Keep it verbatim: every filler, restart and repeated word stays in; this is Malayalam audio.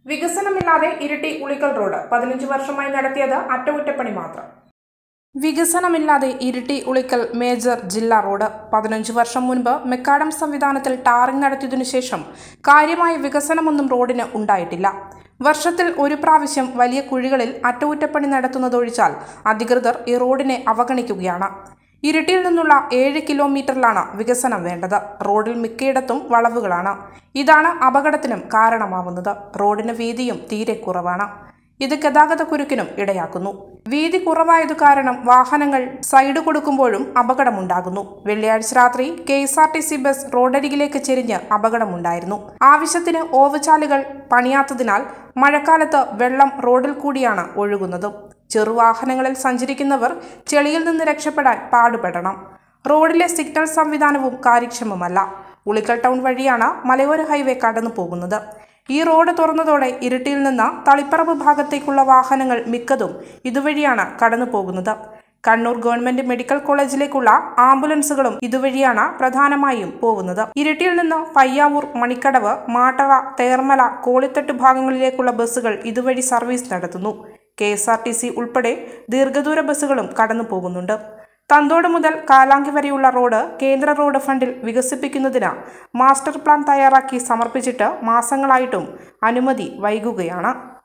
വികസനമില്ലാതെ ഇരിട്ടി ഉളിക്കൽ റോഡ് പതിനഞ്ച് വർഷമായി നടത്തിയത് അറ്റകുറ്റപ്പണി മാത്രം. വികസനമില്ലാതെ ഇരിട്ടി ഉളിക്കൽ മേജർ ജില്ലാ റോഡ് പതിനഞ്ച് വർഷം മുൻപ് മെക്കാഡം സംവിധാനത്തിൽ ടാറിംഗ് നടത്തിയതിനു ശേഷം കാര്യമായ വികസനമൊന്നും റോഡിന് ഉണ്ടായിട്ടില്ല. വർഷത്തിൽ ഒരു പ്രാവശ്യം വലിയ കുഴികളിൽ അറ്റകുറ്റപ്പണി നടത്തുന്നതൊഴിച്ചാൽ അധികൃതർ ഈ റോഡിനെ അവഗണിക്കുകയാണ്. ഇരിട്ടിയിൽ നിന്നുള്ള ഏഴ് കിലോമീറ്ററിലാണ് വികസനം വേണ്ടത്. റോഡിൽ മിക്കയിടത്തും വളവുകളാണ്. ഇതാണ് അപകടത്തിനും കാരണമാവുന്നത്. റോഡിന് വീതിയും തീരെ കുറവാണ്. ഇത് ഗതാഗതക്കുരുക്കിനും ഇടയാക്കുന്നു. വീതി കുറവായതു കാരണം വാഹനങ്ങൾ സൈഡ് കൊടുക്കുമ്പോഴും അപകടമുണ്ടാകുന്നു. വെള്ളിയാഴ്ച രാത്രി K S R T C bus റോഡരികിലേക്ക് ചെരിഞ്ഞ് അപകടമുണ്ടായിരുന്നു. ആവശ്യത്തിന് ഓവുചാലുകൾ പണിയാത്തതിനാൽ മഴക്കാലത്ത് വെള്ളം റോഡിൽ കൂടിയാണ് ഒഴുകുന്നത്. ചെറുവാഹനങ്ങളിൽ സഞ്ചരിക്കുന്നവർ ചെളിയിൽ നിന്ന് രക്ഷപ്പെടാൻ പാടുപെടണം. റോഡിലെ സിഗ്നൽ സംവിധാനവും കാര്യക്ഷമമല്ല. ഉളിക്കൽ ടൗൺ വഴിയാണ് മലയോര ഹൈവേ കടന്നു പോകുന്നത്. ഈ റോഡ് തുറന്നതോടെ ഇരിട്ടിയിൽ നിന്ന് തളിപ്പറമ്പ് ഭാഗത്തേക്കുള്ള വാഹനങ്ങൾ മിക്കതും ഇതുവഴിയാണ് കടന്നു പോകുന്നത്. കണ്ണൂർ ഗവൺമെന്റ് മെഡിക്കൽ കോളേജിലേക്കുള്ള ആംബുലൻസുകളും ഇതുവഴിയാണ് പ്രധാനമായും പോകുന്നത്. ഇരിട്ടിയിൽ നിന്ന് പയ്യാവൂർ, മണിക്കടവ്, മാട്ടറ, തേർമല, കോളിത്തട്ട് ഭാഗങ്ങളിലേക്കുള്ള ബസ്സുകൾ ഇതുവഴി സർവീസ് നടത്തുന്നു. K S R T C ഉൾപ്പെടെ ദീർഘദൂര ബസ്സുകളും കടന്നു പോകുന്നുണ്ട്. തന്തോട് മുതൽ കാലാങ്കി വരെയുള്ള റോഡ് കേന്ദ്ര റോഡ് ഫണ്ടിൽ വികസിപ്പിക്കുന്നതിന് മാസ്റ്റർ പ്ലാൻ തയ്യാറാക്കി സമർപ്പിച്ചിട്ട് മാസങ്ങളായിട്ടും അനുമതി വൈകുകയാണ്.